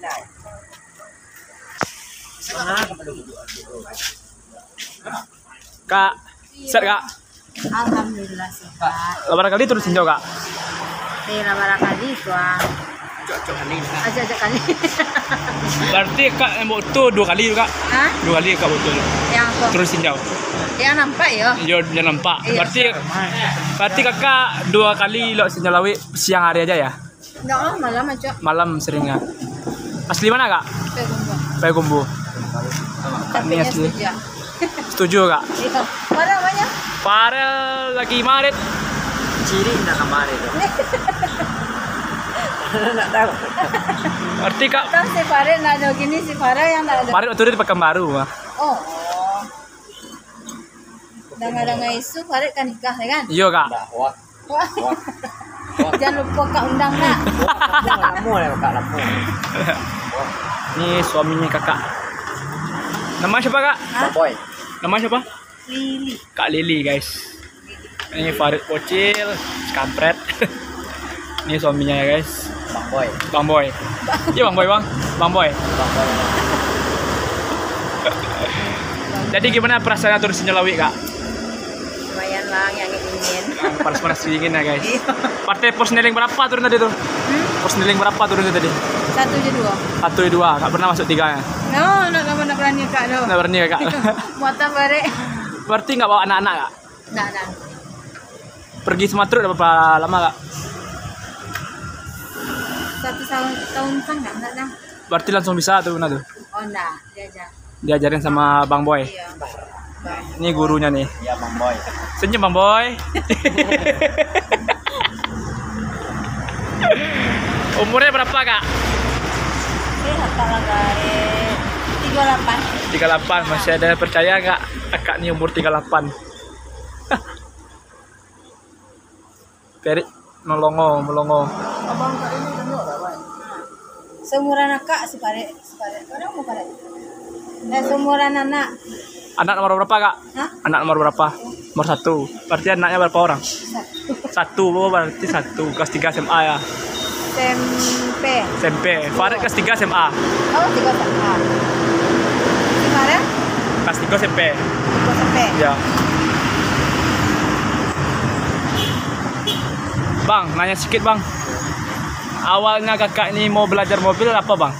Kak, set kak. Alhamdulillah sehat. Lebaran kali turun sinjau kak. Lebaran kali tuang. Ajak kali. Berarti kak butuh 2 kali kak. Hah? 2 kali kak butuh. Yang apa? Turun sinjau. Yang nampak ya? Yo, dia nampak. Iya. Berarti kakak 2 kali lo sinjau lawi siang hari aja ya? Enggak, malam aja. Malam seringnya. Asli mana kak? Pegumba. Payakumbuh. Ini Tapi asli. setuju. Setuju kak? Itu. Mana banyak? Farel lagi marit. Ciri nak kemarin tu. Nak tahu. Berarti kak Tahu si Farel nak ada gini, si Farel yang tak ada. marit waktu itu di Pekanbaru mah. Oh. Dengar-dengar isu Farel kan nikah ya kan? Iya kak. Wah, Wah. Jangan lupa kak undang nak. lamu lah kak lamu. Ini suaminya kakak. Nama siapa kak? Boy. Nama siapa? Lili. Kak Lili guys. Ini Farid Bocil, kampret. Ini suaminya ya guys. Bang Boy. Bang Boy. Iya Bang Boy bang. Bang Boy. Bang Boy. Jadi gimana perasaannya turun Sinjalawi kak? Lumayan lah yang ingin. Panas-panas dingin ya guys. Partai Persneling berapa turun tadi tuh? Persneling berapa turun tadi? 1 1 2. Kak pernah masuk 3 ya? No, nak berani kak do. Nggak berani ya kak. Muatan bare. Berarti nggak bawa anak-anak kak? Nah. Pergi Sumatera udah berapa lama kak? 1 tahun setengah enggak dah. Berarti langsung bisa tuh nah tuh. Oh enggak, diajar. Diajarin sama Bang Boy. Iya. Ini gurunya nih. Ya Bang Boy. Senyum Bang Boy. Umurnya berapa kak? Kata lagi 38. 38. Masih ada yang percaya nggak kakak nih umur 38? Perit melongo. Abang kak ini kan berapa? Seumuran kakak si Pare. Orang mau Pare. Seumuran anak. Anak nomor berapa kak? Hah? Anak nomor berapa? Nomor 1. Berarti anaknya berapa orang? 1. Berarti 1. Kelas 3 SMA ya? SMP. Farid kelas 3 SMA. Oh, 3 SMA. Si Pare? Kelas 3 SMP. 3 SMP. Ya. Bang, nanya sedikit bang. Awalnya kakak ini mau belajar mobil apa bang?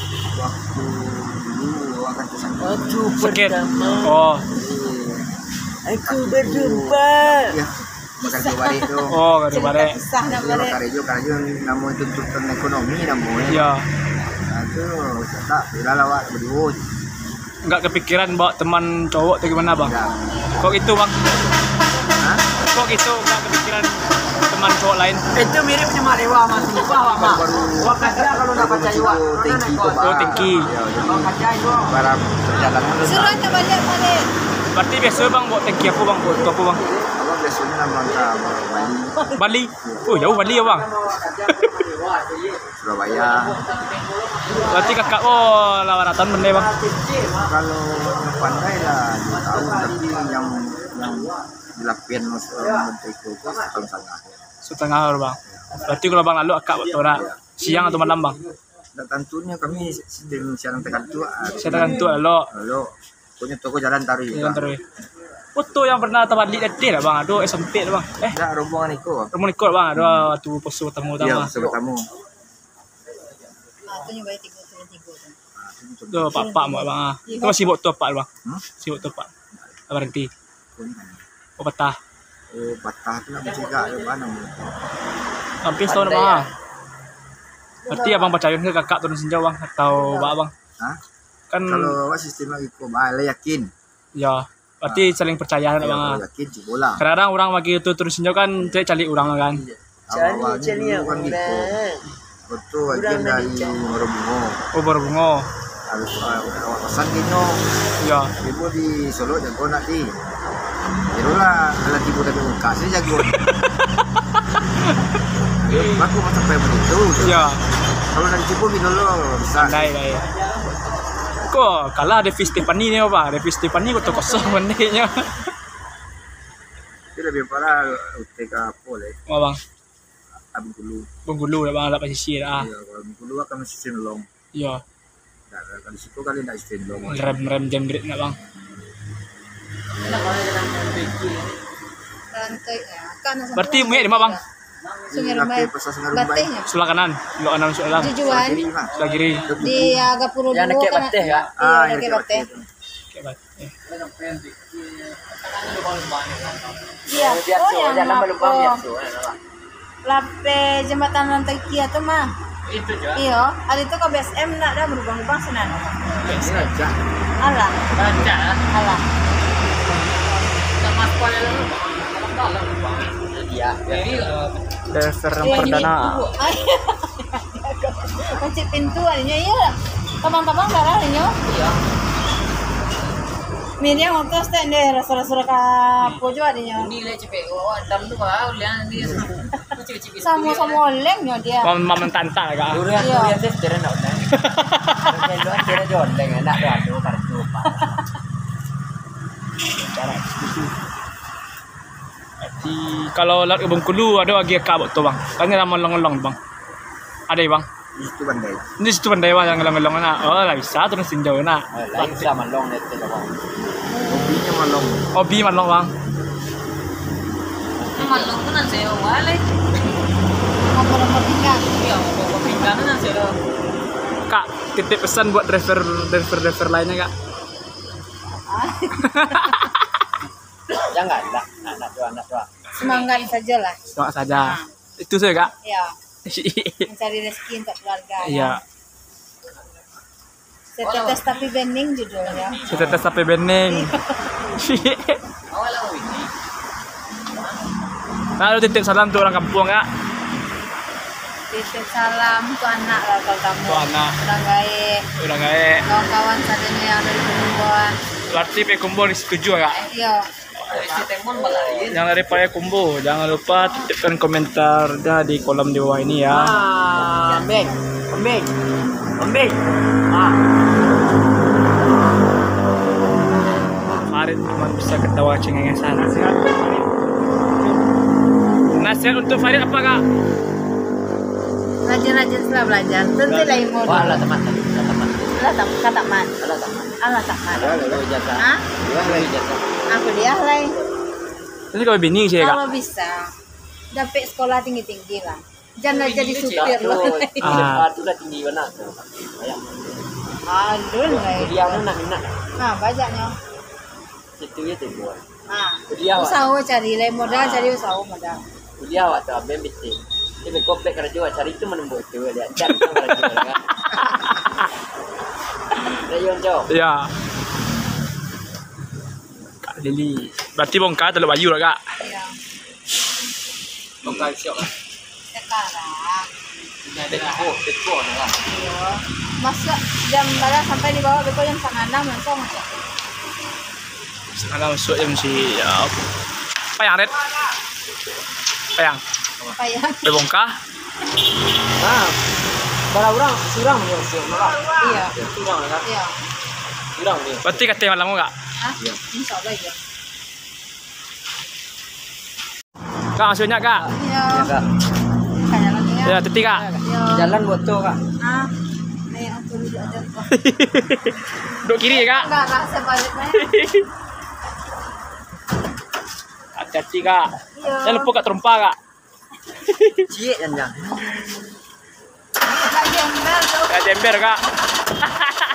Waktu Sakit. pertama Oh. aku berjumpa. Ya, bekerja balik tu. Oh, gak bare. Kisah nak Dia Pare. bekerja kerja namun tuntutan ekonomi namun. Ya. Nah, itu tak bila lawat berdua. Nggak kepikiran bawa teman cowok atau gimana bang? Enggak. Kok itu bang? Hah? Kok itu nggak kepikiran teman cowok lain? Itu mirip sama Dewa masih bawah mah. Wah kaca kalau nak baca Dewa. Tinggi kok. Oh, tinggi. Ya, Oh kaca itu. barang perjalanan. Suruh aja balik Pare. Berarti biasa bang bawa tangki aku bang, bawa itu aku bang. Abang biasanya nama Bali, Bali. Oh jauh Bali ya bang. Surabaya. Berarti kakak oh lawaratan benda bang. Kalau pandai lah 2 tahun tapi yang dilakukan menteri itu tahun setengah. Setengah hari bang. Berarti kalau bang lalu akak waktu ora siang atau malam bang? Dan tentunya kami sedang siaran tertentu. Saya tekan tu lalu. Lalu punya toko jalan taruh Jalan juga. terus. Foto yang pernah terbalik tadi lah bang. Aduh SMP lah bang. Tidak rombongan itu. Kamu ikut bang. Ada waktu poso ketemu Iya, utama. sebut tamu. Ah, tu nyoba 3 tu. Tuh pak mau bang. Itu masih buat tu pak bang. Hmm? Sibuk tu pak. Berhenti. Oh patah. Oh, patah tu nak mencegah ke mana? Hampir setahun bang. Berarti abang percaya ke kakak turun sinjau bang atau bak bang? Hah? Kan Kalau awak sistem lagi kau malah yakin. ya. Berarti saling percaya Ya, bang. kalau yakin cuba lah. Kadang-kadang orang bagi itu turun sinjau kan dia cari orang kan. Awalnya Cari yang dulu kan gitu. orang. Betul, yakin dari Merobungo. Oh baru bungo. Habis awak pesan kino. Ya. Ibu di Solo jago nak di. Itulah kalau tiba dari kasih jago. Aku mau sampai begitu. Ya. Kalau dari Cipu dulu bisa. Andai. Kok kalah Devi Stefani ni bang. Devi Stefani kok kosong bendanya. Itu lebih parah UTK boleh. Oh bang. Abang dulu. Bengkulu dah bang, ada posisi dah. Ya, kalau dulu akan sistem long. Iya. Nah, di situ kali nggak stand dong. Rem jambret nggak bang? Lantai ya. Kan Berarti muya di mana bang? Sungai Rumbai. Batehnya. Sebelah kanan, sebelah kanan sebelah dalam. Tujuan Sebelah kiri. di Agapuro Yang dulu dekat kan. Bateh ya? Iya, dekat Bateh. Oke, Bat. Iya. Oh, yang jalan berlubang apa? biasa. Lape jembatan lantai Kia tuh mah. Itu aja. Iya, ada itu ke BSM nak dah berubah-ubah senan. Ini aja. Alah, Baca. alah. Sama sekolah lu. Iya. Driver yang Iya, perdana. Kunci pintu adanya iya. Tabang-tabang darah adanya. Iya. Miriam waktu stand deh rasa-rasa ka pojo adanya. Ini le cepet. Oh, dam tu bah, ulian ni. Cipit-cipit. Sama olengnya dia. Mam tanta kak. Durian durian sih keren nak. Kalau kira jual dengan nak ada kartu. Di kalau laut ke Bengkulu ada lagi kabut tu bang. Kan nama long-long bang. Ada ya bang. Di situ bandai. Ini situ pandai bang yang long-long na. Oh lah bisa terus tinjau na. Lain sama long net tu bang. Hobinya malong. Hobi man long bang. Malong tu nanti walai. Nomor tinggal. Iya, mau pinggan nanti lo. Kak, titip pesan buat driver lainnya kak. Janganlah, anak tua. Semangat saja lah. Semangat saja. Itu saya kak. Ya, mencari rezeki untuk keluarga. Iya. Setetes tapi bening judulnya. Setetes sampai bening. Awal ini. Nah, lu titip salam tuh orang kampung kak. Titip salam untuk anak lah kalau kamu. Untuk anak. Udah Udah gae. kawan-kawan sadenya yang dari perempuan. Berarti Payakumbuh disetujui kak. Iya. Si Temon balai. Yang dari Payakumbuh jangan lupa titipkan komentarnya di kolom di bawah ini ya. Kambing. Farid cuma bisa ketawa cengengesan. Nasihat untuk Farid apa kak? Rajin-rajin setelah belajar. Tentu lah yang mau. Wah, lah teman. Lah kata man. Lah teman. Allah tak man. Kalau ijazah. Hah? Kalau ijazah. Aku lihat lah. Ini kalau bini sih kak. Kalau bisa, dapat sekolah tinggi-tinggi lah. Jangan jadi supir lah. Ah, tu dah tinggi mana tu. Ayah. Aduh lah. Dia mana nak. Nah, banyaknya. Situ ya tu buat. Ah, Dia awak. usaha cari lah modal, cari usaha modal. Dia awak tu ambil bitin. Dia kopek kerja cari tu menembus tu dia. Cari tu kerja kan. Rayon jauh. Ya. Kak Lili. Berarti bongkar telur bayu lah kak. Ya. Bongkar siap. Sekarang. Beko lah. Iya. Masa jam berapa sampai di bawah beko jam 5:30 langsung masuk. Sekarang masuk jam siap. Apa yang red? Apa yang? Apa ya? Bongkar. Ah. Kalau orang surang dia siap nak. Iya. Surang lah. Iya. Surang dia. Berarti kata malam kak. Hah? Insyaallah ya. Kak maksudnya kak. Iya. Kak. Kayak lagi ya. Ya titik kak. Iya. Jalan buat tu kak. Ah. Nih aku duduk aja. Duduk kiri ya kak. Enggak rasa baliknya. Hati-hati kak. Iya. Jangan lupa kak terumpa kak. Cik jangan. Enggak jembel tuh. Kak jember kak.